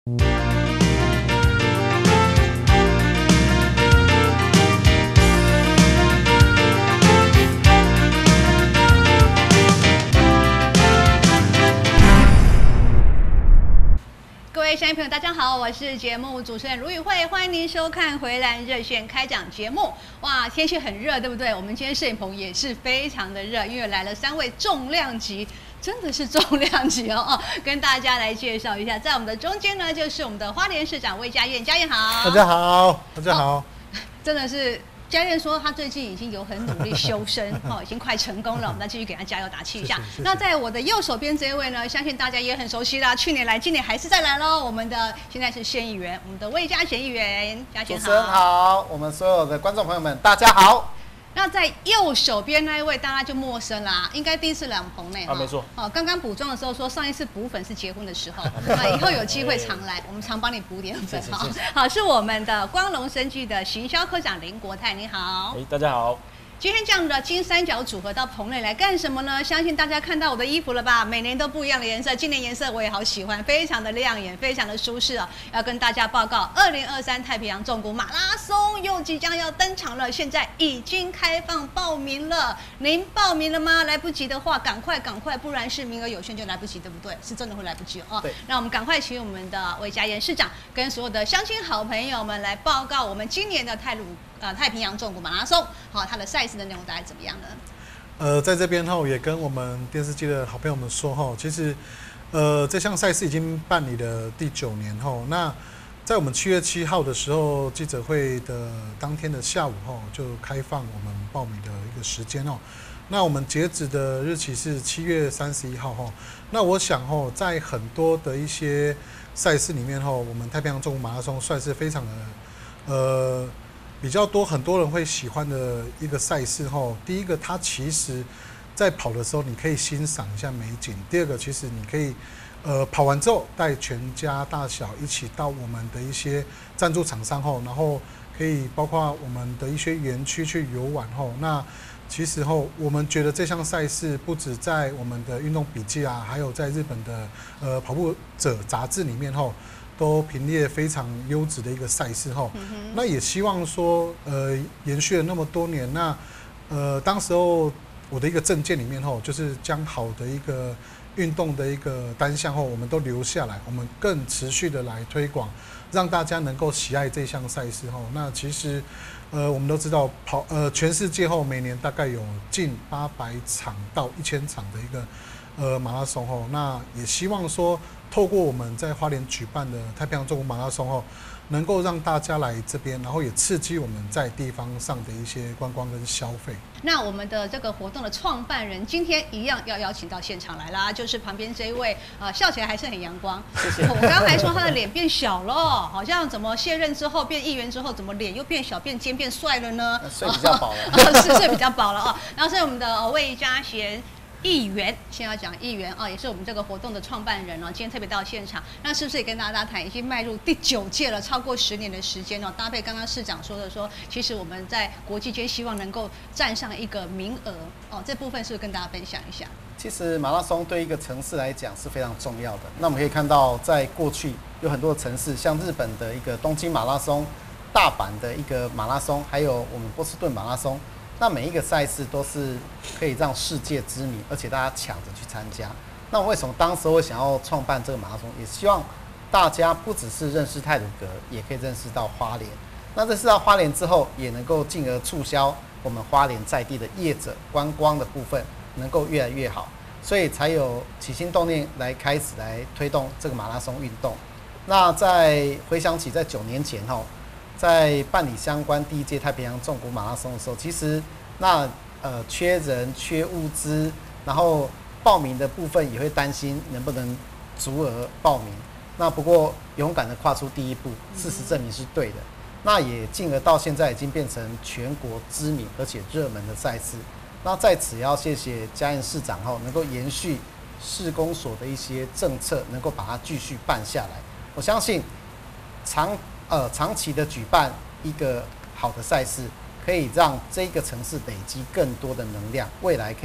各位乡亲朋友，大家好，我是节目主持人卢宇慧，欢迎您收看《回蓝热线》开讲节目。哇，天气很热，对不对？我们今天摄影棚也是非常的热，因为来了3位重量级。真的是重量级哦！跟大家来介绍一下，在我们的中间呢，就是我们的花莲市长魏佳燕，佳燕好。 大家好，大家好。 真的是佳燕说，她最近已经有很努力修身，已经快成功了。我们再继续给她加油打气一下。 谢谢。 那在我的右手边这一位呢，相信大家也很熟悉啦，去年来，今年还是再来喽。我们的现在是县议员，我们的魏佳贤议员，佳贤好。 主持人好，我们所有的观众朋友们，大家好。 那在右手边那一位，大家就陌生啦，应该第一次来我们棚内没错。 刚刚补妆的时候说，上一次补粉是结婚的时候，以后有机会常来，我们常帮你补点粉哈。好，是我们的光隆生技的行销科长林国泰，你好。 大家好。 今天这样的金三角组合到棚内来干什么呢？相信大家看到我的衣服了吧？每年都不一样的颜色，今年颜色我也好喜欢，非常的亮眼，非常的舒适哦。要跟大家报告，2023太平洋纵谷马拉松又即将要登场了，现在已经开放报名了。您报名了吗？来不及的话，赶快，不然是名额有限就来不及，对不对？是真的会来不及哦。 对。 那我们赶快请我们的魏佳燕市长跟所有的乡亲好朋友们来报告我们今年的太平洋纵谷马拉松，好，它的赛事的内容大概怎么样呢？ 在这边后也跟我们电视机的好朋友们说后，其实这项赛事已经办理了第9年后，那在我们7月7号的时候记者会的当天的下午后就开放我们报名的一个时间哦。那我们截止的日期是7月31号吼。那我想吼，在很多的一些赛事里面吼，我们太平洋纵谷马拉松算是非常的比较多很多人会喜欢的一个赛事吼。第一个，它其实在跑的时候你可以欣赏一下美景；第二个，其实你可以跑完之后带全家大小一起到我们的一些赞助厂商后，然后可以包括我们的一些园区去游玩后。那其实后我们觉得这项赛事不止在我们的运动笔记啊，还有在日本的跑步者杂志里面后。都评列非常优质的一个赛事后，那也希望说，延续了那么多年，那当时候我的一个政见里面后，就是将好的一个运动的一个单项后，我们都留下来，我们更持续的来推广，让大家能够喜爱这项赛事后。那其实，我们都知道全世界后每年大概有近800场到1000场的一个马拉松后，那也希望说。透过我们在花莲举办的太平洋纵谷马拉松后，能够让大家来这边，然后也刺激我们在地方上的一些观光跟消费。 那我们的这个活动的创办人今天一样要邀请到现场来啦，就是旁边这一位，笑起来还是很阳光。 谢谢。 我刚刚还说他的脸变小了，好像怎么卸任之后变议员之后，怎么脸又变小、变尖、变帅了呢？ 睡比较饱了， 是睡比较饱了哦。然后是我们的魏佳贤。议员，先要讲议员也是我们这个活动的创办人今天特别到现场，那是不是也跟大家谈，已经迈入第9届了，超过10年的时间搭配刚刚市长说的其实我们在国际间希望能够站上一个名额这部分是不是跟大家分享一下？ 其实马拉松对一个城市来讲是非常重要的。那我们可以看到，在过去有很多城市，像日本的一个东京马拉松、大阪的一个马拉松，还有我们波士顿马拉松。那每一个赛事都是可以让世界知名，而且大家抢着去参加。那为什么当时我想要创办这个马拉松，也希望大家不只是认识太鲁阁，也可以认识到花莲。那认识到花莲之后，也能够进而促销我们花莲在地的业者观光的部分，能够越来越好。所以才有起心动念来开始来推动这个马拉松运动。那在回想起在9年前在办理相关第1届太平洋纵谷马拉松的时候，其实缺人、缺物资，然后报名的部分也会担心能不能足额报名。那不过勇敢的跨出第一步，事实证明是对的。那也进而到现在已经变成全国知名而且热门的赛事。那在此也要谢谢嘉义市长能够延续市公所的一些政策，能够把它继续办下来。我相信长期的举办一个好的赛事，可以让这个城市累积更多的能量，未来可以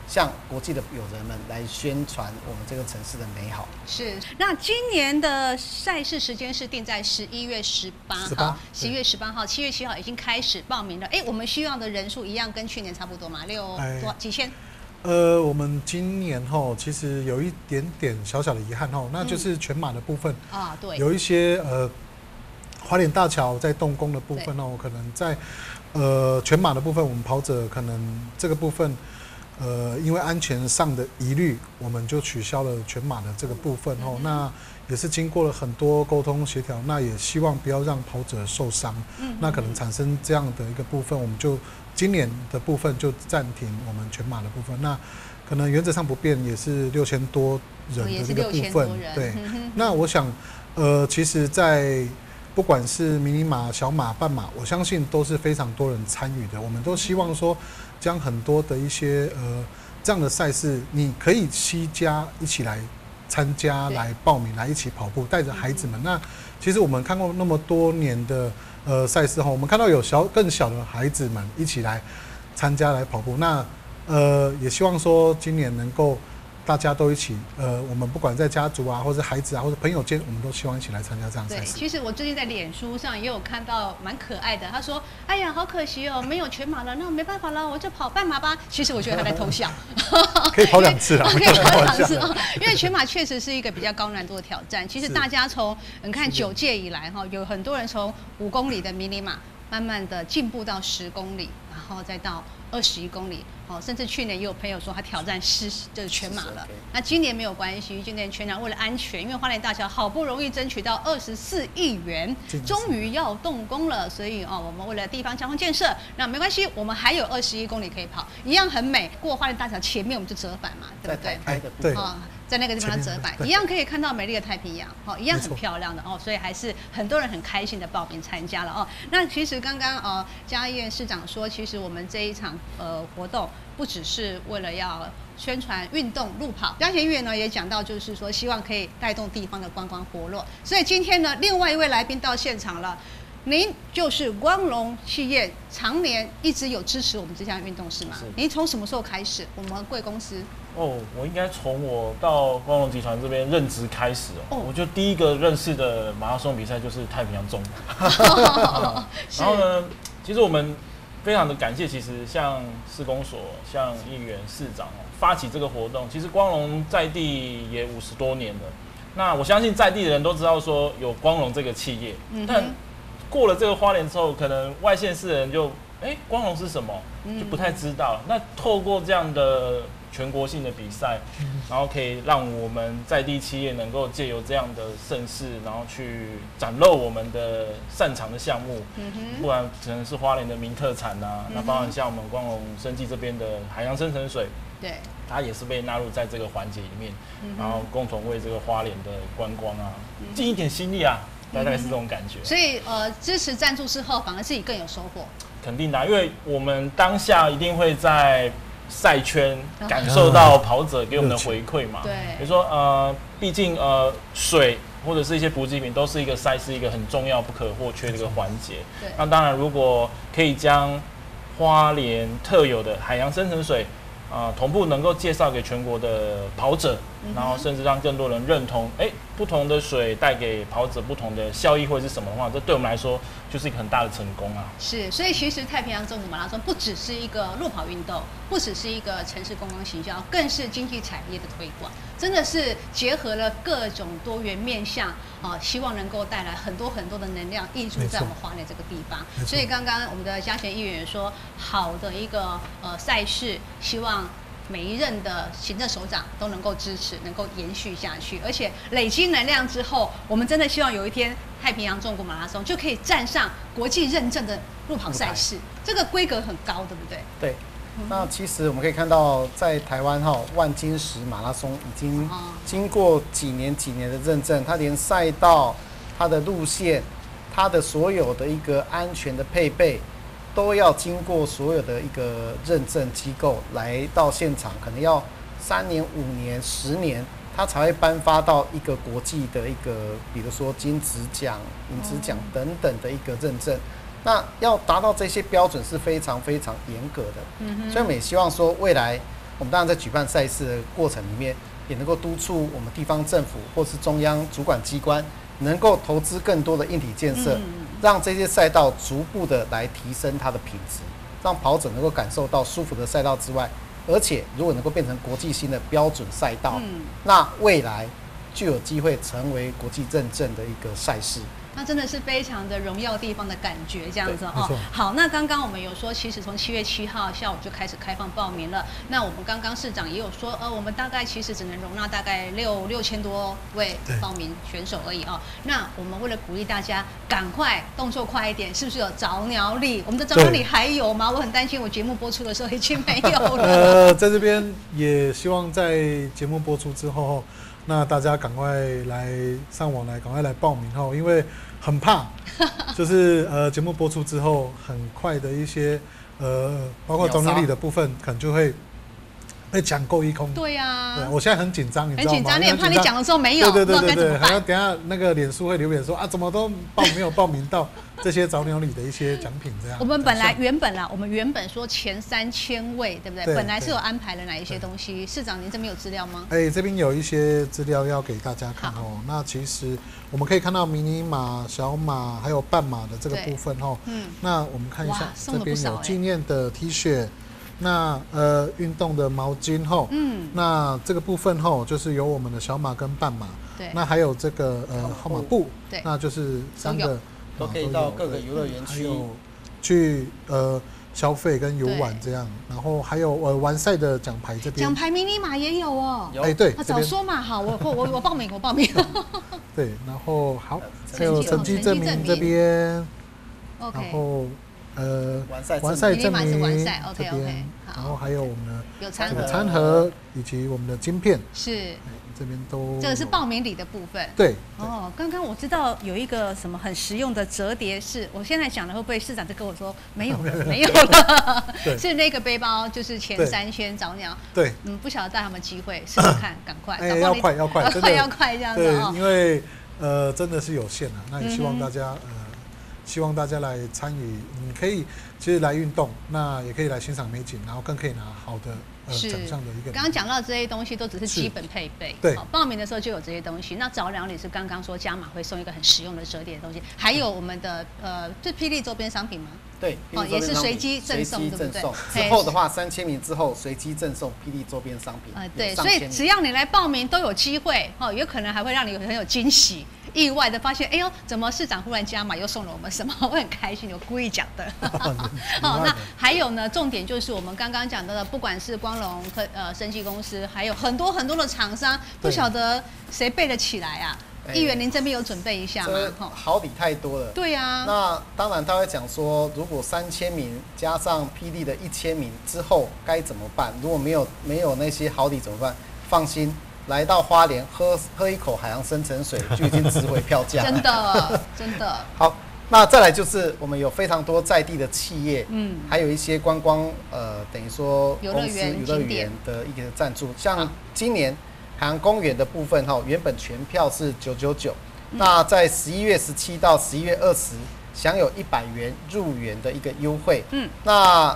向国际的友人们来宣传我们这个城市的美好。 是，那今年的赛事时间是定在11月18号，11月18号，7月7号已经开始报名了。我们需要的人数一样跟去年差不多嘛，几千。 我们今年其实有一点点小小的遗憾那就是全马的部分对， 有一些花莲大桥在动工的部分可能在全马的部分，我们跑者可能这个部分因为安全上的疑虑，我们就取消了全马的这个部分那也是经过了很多沟通协调，那也希望不要让跑者受伤那可能产生这样的一个部分，我们就今年的部分就暂停我们全马的部分，那可能原则上不变，也是6000多人的这个部分。对，那我想，其实，在不管是迷你马、小马、半马，我相信都是非常多人参与的。我们都希望说，将很多的一些这样的赛事，你可以惜家一起来参加、来报名、来一起跑步，带着孩子们。那其实我们看过那么多年的。赛事我们看到有更小的孩子们一起来参加来跑步，那也希望说今年能够大家都一起，我们不管在家族或者孩子或者朋友间，我们都希望一起来参加这样的赛事。 对，其实我最近在脸书上也有看到蛮可爱的，他说：“哎呀，好可惜没有全马了，那没办法了，我就跑半马吧。”其实我觉得他在偷笑， 可以跑2次啦， 可以跑2次因为全马确实是一个比较高难度的挑战。其实大家从你看9届以来有很多人从5公里的迷你马，慢慢的进步到10公里，然后再到21公里。甚至去年也有朋友说他挑战就是全马了。那今年没有关系，今年全马为了安全，因为花莲大桥好不容易争取到24亿元，终于要动工了，所以我们为了地方交通建设，那没关系，我们还有21公里可以跑，一样很美。过花莲大桥前面我们就折返嘛，对不对？ 对。 在那个地方折返，一样可以看到美丽的太平洋，一样很漂亮的所以还是很多人很开心的报名参加了那其实刚刚嘉义县市长说，其实我们这一场活动不只是为了要宣传运动路跑，嘉贤议员呢也讲到，就是说希望可以带动地方的观光活络。所以今天呢，另外一位来宾到现场了。您就是光荣企业常年一直有支持我们这项运动是吗？您从什么时候开始？我们贵公司我应该从我到光荣集团这边任职开始我就第一个认识的马拉松比赛就是太平洋纵马。然后呢，其实我们非常的感谢，其实像市公所、像议员、市长发起这个活动，其实光荣在地也50多年了。那我相信在地的人都知道说有光荣这个企业，但过了这个花莲之后，可能外县市的人就光荣是什么就不太知道。那透过这样的全国性的比赛，然后可以让我们在地企业能够借由这样的盛事，然后去展露我们的擅长的项目，不然可能是花莲的名特产那包含像我们光荣生技这边的海洋深层水， 对， 它也是被纳入在这个环节里面，然后共同为这个花莲的观光尽一点心力大概是这种感觉。 所以支持赞助之后，反而自己更有收获。 肯定的因为我们当下一定会在赛圈感受到跑者给我们的回馈嘛。 对， 比如说毕竟水或者是一些补给品都是一个赛事一个很重要不可或缺的一个环节。 对， 那当然如果可以将花莲特有的海洋深层水同步能够介绍给全国的跑者，然后甚至让更多人认同，不同的水带给跑者不同的效益或者是什么的话，这对我们来说就是一个很大的成功是，所以其实太平洋纵谷马拉松不只是一个路跑运动，不只是一个城市观光行销，更是经济产业的推广，真的是结合了各种多元面向希望能够带来很多很多的能量溢注在我们花莲这个地方。所以刚刚我们的嘉贤议员也说，好的一个赛事，希望每一任的行政首长都能够支持，能够延续下去，而且累积能量之后，我们真的希望有一天太平洋纵谷马拉松就可以站上国际认证的路跑赛事，这个规格很高，对不对？ 对。那其实我们可以看到，在台湾万金石马拉松已经经过几年的认证，它连赛道、它的路线、它的所有的一个安全的配备，都要经过所有的一个认证机构来到现场，可能要3年、5年、10年，它才会颁发到一个国际的一个，比如说金质奖、银质奖等等的一个认证。那要达到这些标准是非常非常严格的，所以我们也希望说未来我们当然在举办赛事的过程里面，也能够督促我们地方政府或是中央主管机关能够投资更多的硬体建设，让这些赛道逐步的来提升它的品质，让跑者能够感受到舒服的赛道之外，而且如果能够变成国际性的标准赛道，那未来就有机会成为国际认证的一个赛事。 那真的是非常的荣耀地方的感觉，这样子哦。好，那刚刚我们有说，其实从7月7号下午就开始开放报名了。那我们刚刚市长也有说，我们大概其实只能容纳大概6000多位报名选手而已哦。那我们为了鼓励大家赶快动作快一点，是不是有早鸟礼？我们的早鸟礼还有吗？我很担心我节目播出的时候已经没有了。 在这边也希望在节目播出之后，那大家赶快来上网来，赶快来报名哦，因为很怕，就是节目播出之后，很快的一些包括总经理的部分，可能就会被抢购一空。 对呀， 我现在很紧张，你知道吗？ 很紧张，你很怕你讲的时候没有， 对，还要等下那个脸书会留言说啊，怎么都没有报名到这些早鸟礼的一些奖品这样。 我们原本说前3000位，对不对？本来是有安排了哪一些东西？市长，您这边有资料吗？ 这边有一些资料要给大家看哦。那其实我们可以看到迷你马、小马还有半马的这个部分哦。那我们看一下，这边有纪念的 T 恤。那运动的毛巾后，那这个部分后就是有我们的小马跟半马，对，那还有这个号码布，对，那就是3个都可以到各个游乐园去消费跟游玩这样，然后还有完赛的奖牌这边， 奖牌迷你马也有哦， 对， 早说嘛，好，我报名， 对，然后好，还有成绩证明这边，然后。完赛证明这边，然后还有我们的餐盒以及我们的晶片， 是这边都这个是报名礼的部分。 对哦，刚刚我知道有一个什么很实用的折叠式，我现在讲了会不会市长就跟我说没有了？是那个背包，就是前3000早鸟。 对， 不晓得带他们机会试试看，赶快， 要快，真的要快这样子哦。 因为真的是有限啊，那也希望大家来参与，你可以其实来运动，那也可以来欣赏美景，然后更可以拿好的奖项的一个。 刚刚讲到这些东西都只是基本配备， 对， 报名的时候就有这些东西。那早鸟礼是刚刚说加码会送一个很实用的折叠的东西，还有我们的这霹雳周边商品吗？ 对， 也是随机赠送，对不对？ 之后的话，3000名之后随机赠送霹雳周边商品。 对，所以只要你来报名都有机会，有可能还会让你很有惊喜。意外的发现，哎呦，怎么市长忽然加码又送了我们什么？我很开心，我故意讲的。好，那还有呢，重点就是我们刚刚讲到的，不管是光荣生技公司，还有很多的厂商，不晓得谁背得起来啊？议员，您这边有准备一下吗？ 好礼太多了。 对呀。 那当然，他会讲说，如果3000名加上霹雳的1000名之后该怎么办？如果没有那些好礼怎么办？放心。来到花莲喝一口海洋深层水就已经值回票价了，真的。 好，那再来就是我们有非常多在地的企业，还有一些观光等于说公司游乐园的一个赞助，像今年海洋公园的部分原本全票是999，那在11月17到11月20享有100元入园的一个优惠，那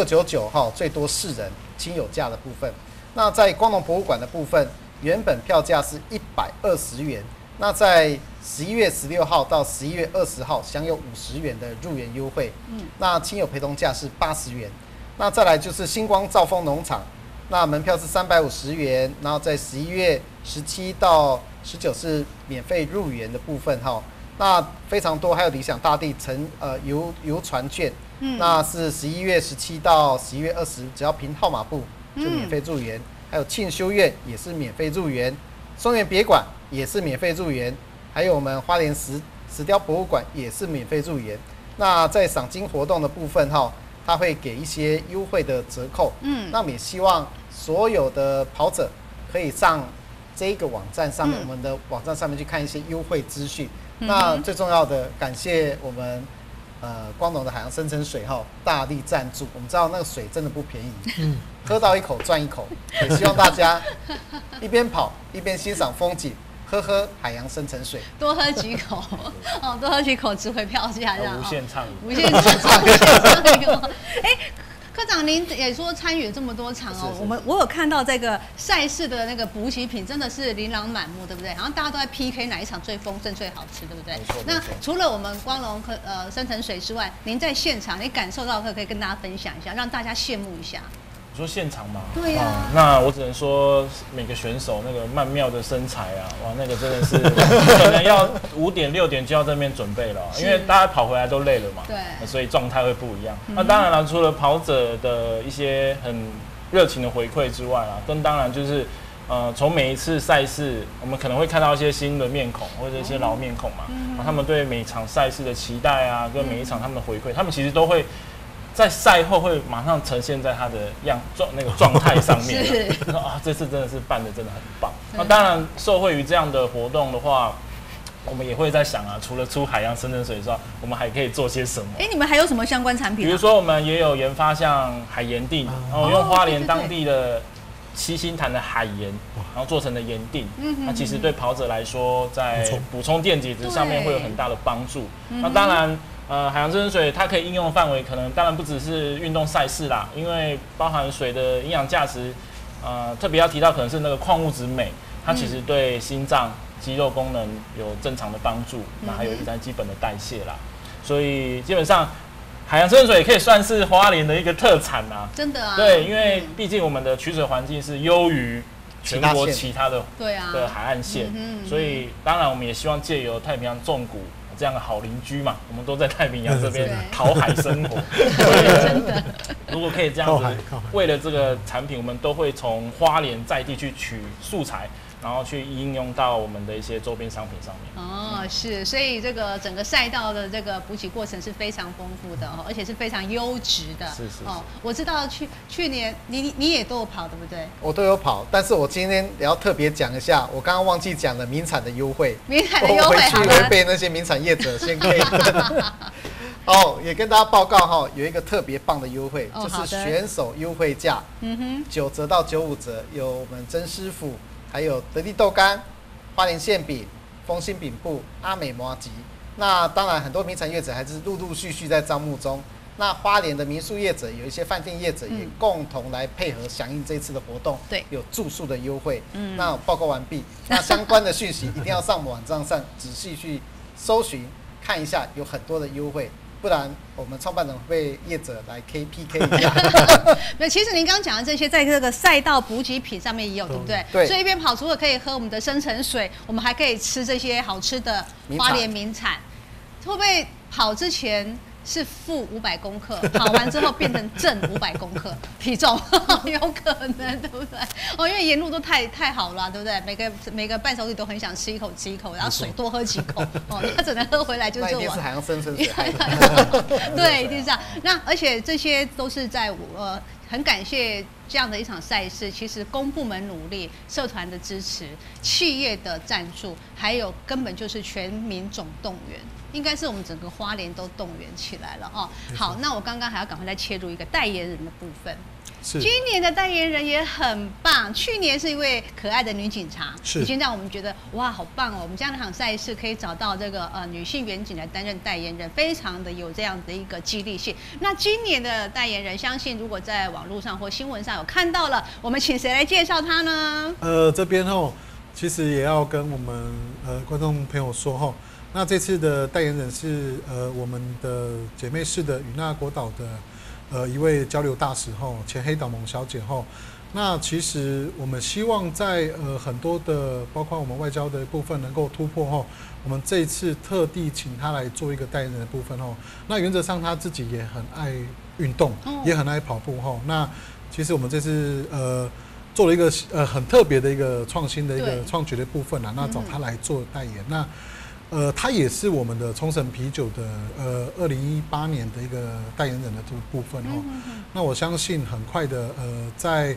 699最多4人亲友价的部分，那在光农博物馆的部分。原本票价是120元，那在11月16号到11月20号享有50元的入园优惠，那亲友陪同价是80元。那再来就是星光兆丰农场，那门票是350元，然后在11月17到19是免费入园的部分哈。那非常多，还有理想大地游船券，那是11月17到11月20，只要凭号码布就免费入园。还有庆修院也是免费入园，松原别馆也是免费入园，还有我们花莲石雕博物馆也是免费入园。那在赏金活动的部分它会给一些优惠的折扣。那我们也希望所有的跑者可以上这个网站上面，我们的网站上面去看一些优惠资讯。那最重要的，感谢我们光农的海洋深层水大力赞助，我们知道那个水真的不便宜，喝到一口赚一口，也希望大家一边跑一边欣赏风景，喝海洋深层水， 多喝几口多喝几口值回票价这样。 无限畅饮， 无限畅饮。 科长，您也说参与这么多场哦，我有看到这个赛事的那个补给品真的是琳琅满目，对不对？好像大家都在 PK 哪一场最丰盛、最好吃，对不对？那除了我们光荣深层水之外，您在现场你感受到可以跟大家分享一下，让大家羡慕一下。 你说现场吗？ 对呀、啊那我只能说每个选手那个曼妙的身材啊，哇，那个真的是可能要5点6点就要在那边准备了，因为大家跑回来都累了嘛， 对， 所以状态会不一样。那当然了，除了跑者的一些很热情的回馈之外啊，更当然就是从每一次赛事，我们可能会看到一些新的面孔或者一些老面孔嘛，他们对每场赛事的期待啊，跟每一场他们的回馈，他们其实都会在赛后会马上呈现在他的那个状态上面。啊，这次真的是办的真的很棒。那当然，受惠于这样的活动的话，我们也会在想啊，除了出海洋深层水之外，我们还可以做些什么？ 你们还有什么相关产品？ 比如说，我们也有研发像海盐锭，然后用花莲当地的七星潭的海盐，然后做成的盐锭。那其实对跑者来说，在补充电解质上面会有很大的帮助。那当然。海洋深层水它可以应用的范围可能当然不只是运动赛事啦，因为包含水的营养价值，特别要提到可能是那个矿物质镁，它其实对心脏、肌肉功能有正常的帮助，那还有一些基本的代谢啦，所以基本上海洋深层水也可以算是花莲的一个特产啊， 真的啊， 对，因为毕竟我们的取水环境是优于全国其他的海岸线，所以当然我们也希望借由太平洋纵谷这样的好邻居嘛，我们都在太平洋这边讨海生活。 真的， 如果可以这样子，为了这个产品，我们都会从花莲在地去取素材，然后去应用到我们的一些周边商品上面。 哦，是，所以这个整个赛道的这个补给过程是非常丰富的哦，而且是非常优质的。 是哦， 我知道去年你也都有跑，对不对？ 我都有跑，但是我今天也要特别讲一下，我刚刚忘记讲了名产的优惠。 名产的优惠， 我回去会被那些名产业者先可以。哦，也跟大家报告哈，有一个特别棒的优惠，就是选手优惠价，9折到95折，有我们曾师傅，还有得力豆干、花莲馅饼、丰兴饼铺、阿美麻糬。那当然，很多名产业者还是陆陆续续在招募中。那花莲的民宿业者有一些饭店业者也共同来配合响应这次的活动， 对， 有住宿的优惠。那报告完毕，那相关的讯息一定要上网站上仔细去搜寻看一下，有很多的优惠。不然我们创办人会被业者来 PK 一下。 那其实您刚刚讲的这些，在这个赛道补给品上面也有，对不对？ 对。 所以一边跑，除了可以喝我们的深层水，我们还可以吃这些好吃的花莲名产。会不会跑之前是负500公克，跑完之后变成正500公克体重？有可能，对不对？哦，因为沿路都太好了，对不对？每个伴手礼都很想吃一口，然后水多喝几口，哦，他只能喝回来就做完。 那一定是海洋深层水害的。 对，一定是这样。那而且这些都是在很感谢这样的一场赛事，其实公部门努力、社团的支持、企业的赞助，还有根本就是全民总动员，应该是我们整个花莲都动员起来了哦。好，那我刚刚还要赶快再切入一个代言人的部分。今年的代言人也很棒，去年是一位可爱的女警察，已经让我们觉得哇，好棒哦！我们这样的一场赛事可以找到这个女性员警来担任代言人，非常的有这样的一个激励性。那今年的代言人，相信如果在网络上或新闻上有看到了，我们请谁来介绍他呢？ 这边其实也要跟我们观众朋友说那这次的代言人是我们的姐妹市的与那国岛的。一位交流大使前黑岛萌小姐那其实我们希望在很多的包括我们外交的部分能够突破我们这一次特地请她来做一个代言人的部分那原则上她自己也很爱运动，也很爱跑步那其实我们这次做了一个很特别的一个创新的一个创举的部分那找她来做代言那。他也是我们的冲绳啤酒的2018年的一个代言人的部分那我相信很快的在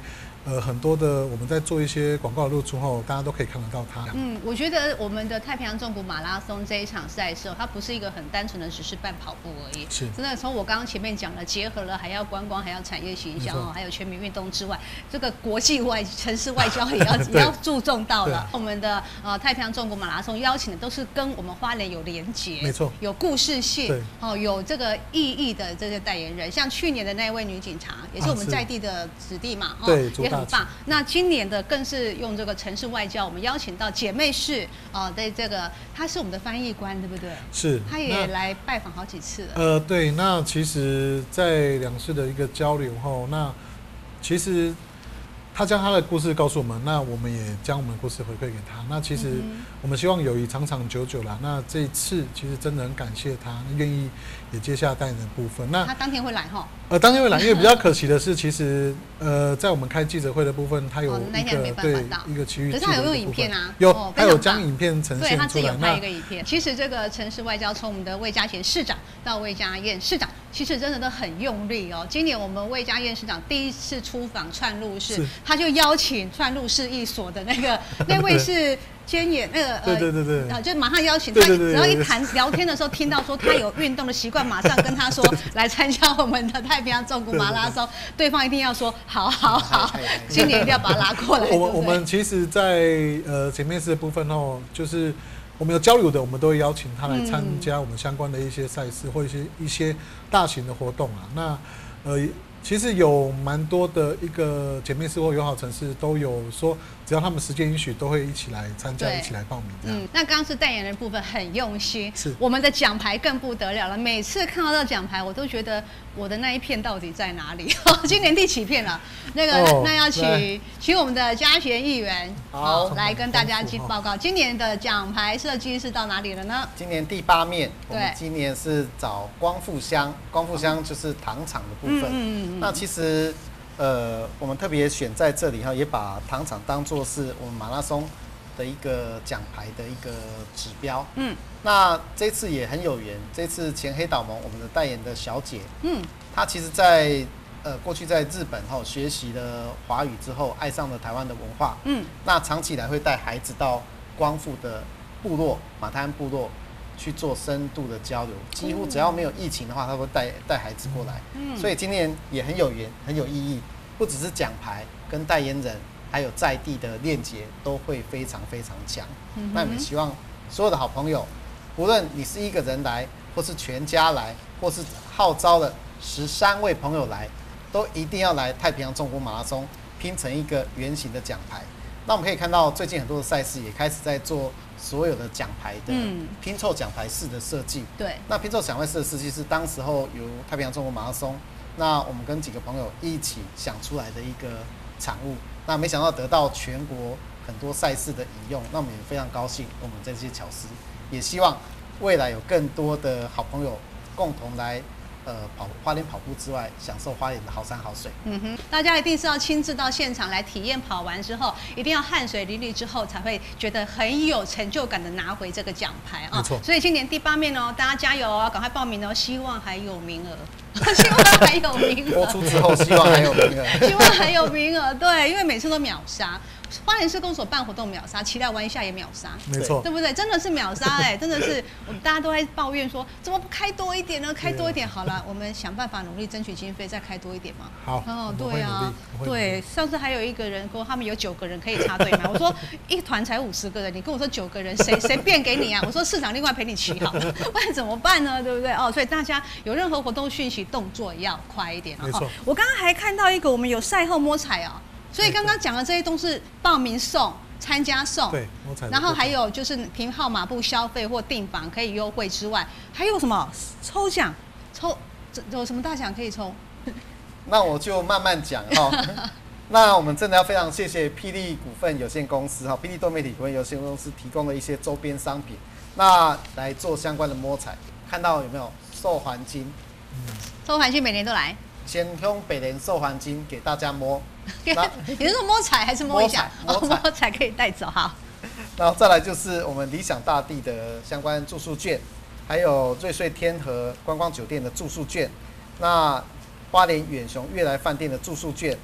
很多的我们在做一些广告的露出后，大家都可以看得到它。 我觉得我们的太平洋纵谷马拉松这一场赛事，它不是一个很单纯的只是办跑步而已， 是真的从我刚刚前面讲了，结合了还要观光，还要产业行销，还有全民运动之外，这个国际城市外交也要注重到了。我们的太平洋纵谷马拉松邀请的都是跟我们花莲有连结， 没错， 有故事性，有这个意义的这些代言人，像去年的那位女警察，也是我们在地的子弟嘛， 对， 也很棒。那今年的更是用这个城市外交，我们邀请到姐妹市的这个，她是我们的翻译官，对不对？ 是， 她也来拜访好几次了。 对，那其实，在两市的一个交流后，那其实他将他的故事告诉我们，那我们也将我们的故事回馈给他。那其实我们希望友谊长长久久啦。那这一次其实真的很感谢他愿意也接下代言的部分。那他当天会来哈？ 当天会来，因为比较可惜的是，其实在我们开记者会的部分，他有一个对一个区域， 可是他有用影片啊， 他有将影片呈现出来。 对，他自己有拍一个影片。其实这个城市外交从我们的魏家贤市长到魏家燕市长，其实真的都很用力哦。今年我们魏家燕市长第一次出访串路市，他就邀请串路市一所的那位是监演对，就马上邀请他，只要一谈聊天的时候，听到说他有运动的习惯，马上跟他说来参加我们的太平洋纵谷马拉松，对方一定要说好，今年一定要把他拉过来。 我们其实，在前面的部分就是我们有交流的，我们都会邀请他来参加我们相关的一些赛事或一些大型的活动啊。那其实有蛮多的一个姐妹市或友好城市都有说，只要他们时间允许，都会一起来参加，一起来报名。 那刚刚是代言人部分很用心， 是我们的奖牌更不得了了。每次看到这奖牌，我都觉得我的那一片到底在哪里？今年第几片了？那要请我们的嘉贤议员来跟大家报告，今年的奖牌设计是到哪里了呢？ 今年第8面，我们今年是找光复乡，光复乡就是糖厂的部分。那其实我们特别选在这里也把糖厂当作是我们马拉松的一个奖牌的一个指标。那这次也很有缘，这次前黑岛盟我们的代言的小姐，她其实在过去在日本学习了华语之后，爱上了台湾的文化。那长期以来会带孩子到光复的部落马太安部落去做深度的交流，几乎只要没有疫情的话，他会带孩子过来。所以今年也很有缘，很有意义。不只是奖牌跟代言人，还有在地的链接都会非常非常强。那我们希望所有的好朋友，无论你是一个人来，或是全家来，或是号召了13位朋友来，都一定要来太平洋纵谷马拉松，拼成一个圆形的奖牌。那我们可以看到，最近很多的赛事也开始在做所有的奖牌的拼凑奖牌式的设计。 对， 那拼凑奖牌式的设计是当时候由太平洋纵谷马拉松，那我们跟几个朋友一起想出来的一个产物。那没想到得到全国很多赛事的引用，那我们也非常高兴。我们这些巧思，也希望未来有更多的好朋友共同来。花莲跑步之外，享受花莲的好山好水。 大家一定是要亲自到现场来体验，跑完之后一定要汗水淋漓之后，才会觉得很有成就感的拿回这个奖牌啊！ 没错。 所以今年第8面大家加油哦，赶快报名哦，希望还有名额，希望还有名额。 播出之后，希望还有名额， 希望还有名额。对，因为每次都秒杀。花莲市公所办活动秒杀，期待玩一下也秒杀， 没错， 对不对？真的是秒杀真的是我们大家都在抱怨说，怎么不开多一点呢？开多一点好了，我们想办法努力争取经费，再开多一点嘛。 好， 对啊，对，上次还有一个人说他们有9个人可以插队嘛，我说一团才50个人，你跟我说9个人，谁变给你啊？我说市长另外陪你骑好了，不然怎么办呢？对不对？所以大家有任何活动讯息，动作要快一点没错。 我刚刚还看到一个，我们有赛后摸彩所以刚刚讲的这些都是报名送、参加送， 对， 然后还有就是凭号码布消费或订房可以优惠之外，还有什么抽奖？有什么大奖可以抽？ 那我就慢慢讲那我们真的要非常谢谢霹雳股份有限公司霹雳多媒体股份有限公司提供的一些周边商品，那来做相关的摸彩，看到有没有寿环金？ 寿环金每年都来。 先用北联寿环金给大家摸， 你是说摸彩还是摸一下？摸彩可以带走好。 然后再来就是我们理想大地的相关住宿券，还有瑞穗天河观光酒店的住宿券，那花莲远雄悦来饭店的住宿券，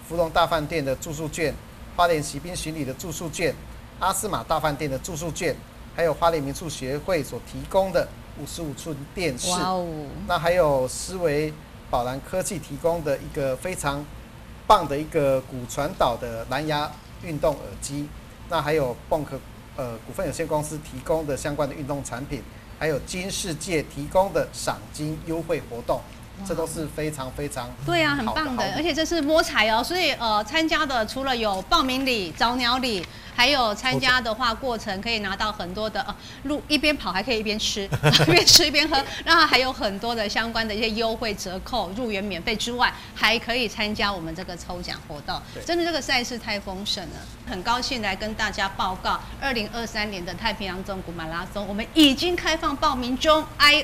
福隆大饭店的住宿券、花莲骑兵巡礼的住宿券、阿斯玛大饭店的住宿券，还有花莲民宿协会所提供的55寸电视。哇哦！那还有思维宝蓝科技提供的一个非常棒的一个骨传导的蓝牙运动耳机。那还有蚌壳股份有限公司提供的相关的运动产品，还有金世界提供的赏金优惠活动。这都是非常非常对啊，很棒的，而且这是摸彩哦，所以参加的除了有报名礼、早鸟礼，还有参加的话过程可以拿到很多的一边跑还可以一边吃，一边吃一边喝，那还有很多的相关的一些优惠折扣、入园免费之外，还可以参加我们这个抽奖活动。真的这个赛事太丰盛了，很高兴来跟大家报告2023年的太平洋纵谷马拉松，我们已经开放报名中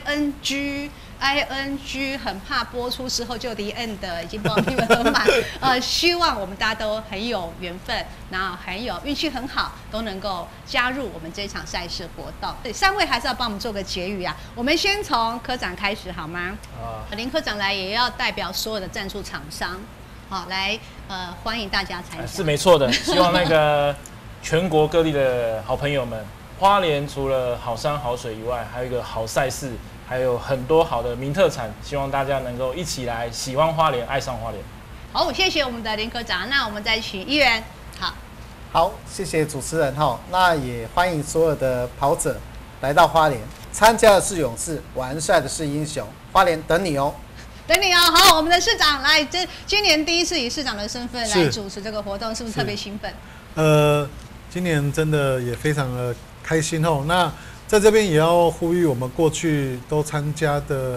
，ING 很怕播出之后就 the end 已经报名很满，希望我们大家都很有缘分，然后很有运气很好，都能够加入我们这场赛事活动。对，3位还是要帮我们做个结语啊。我们先从科长开始好吗？林科长来也要代表所有的赞助厂商，好来欢迎大家参加。 是没错的，希望那个全国各地的好朋友们，花莲除了好山好水以外，还有一个好赛事。还有很多好的名特产，希望大家能够一起来喜欢花莲，爱上花莲。 好，谢谢我们的林科长，那我们再请议员。 好，谢谢主持人哈，那也欢迎所有的跑者来到花莲，参加的是勇士，完赛的是英雄，花莲等你哦。 等你哦，好，我们的市长来，今年第一次以市长的身份来主持这个活动，是不是特别兴奋？ 今年真的也非常的开心哦。那在这边也要呼吁我们过去都参加的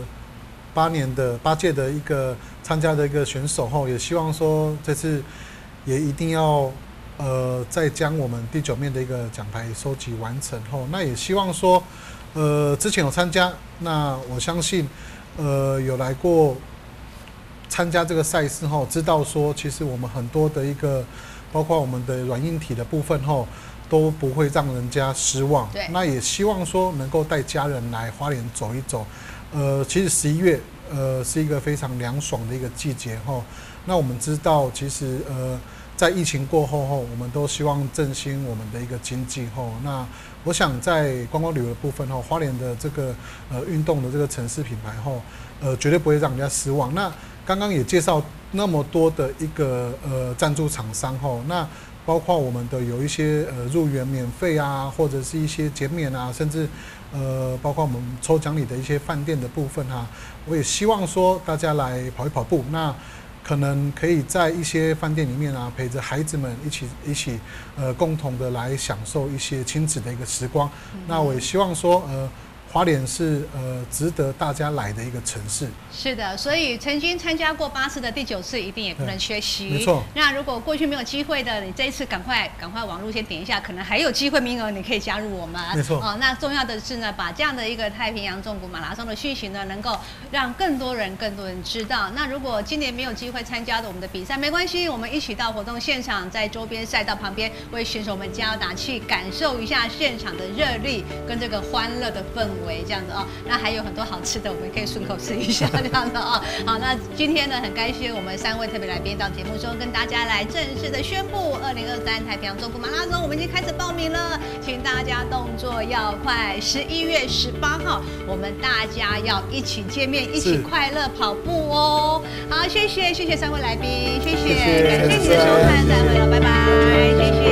8届的一个参加的一个选手后，也希望说这次也一定要再将我们第9面的一个奖牌收集完成后，那也希望说之前有参加，那我相信有来过参加这个赛事后，知道说其实我们很多的一个包括我们的软硬体的部分后。都不会让人家失望。那也希望说能够带家人来花莲走一走。其实11月是一个非常凉爽的一个季节吼。那我们知道，其实在疫情过后后，我们都希望振兴我们的一个经济后。那我想在观光旅游的部分后，花莲的这个运动的这个城市品牌后，绝对不会让人家失望。那刚刚也介绍那么多的一个赞助厂商后，那包括我们的有一些入园免费啊，或者是一些减免啊，甚至包括我们抽奖礼的一些饭店的部分啊，我也希望说大家来跑一跑步，那可能可以在一些饭店里面啊，陪着孩子们一起共同的来享受一些亲子的一个时光。那我也希望说花莲是值得大家来的一个城市。 是的，所以曾经参加过8次的第9次一定也不能缺席。 没错。 那如果过去没有机会的，你这一次赶快网路先点一下，可能还有机会名额，你可以加入我们。 没错。 那重要的是呢，把这样的一个太平洋纵谷马拉松的讯息呢，能够让更多人知道。那如果今年没有机会参加的我们的比赛，没关系，我们一起到活动现场，在周边赛道旁边为选手们加油打气，感受一下现场的热力跟这个欢乐的氛围，这样子那还有很多好吃的，我们可以顺口吃一下这样的好，那今天呢，很感谢我们3位特别来宾到节目中跟大家来正式的宣布2023太平洋纵谷马拉松，我们已经开始报名了，请大家动作要快，11月18号，我们大家要一起见面，一起快乐跑步哦。好，谢谢3位来宾，谢谢，感谢你的收看，再会了，拜拜，谢谢。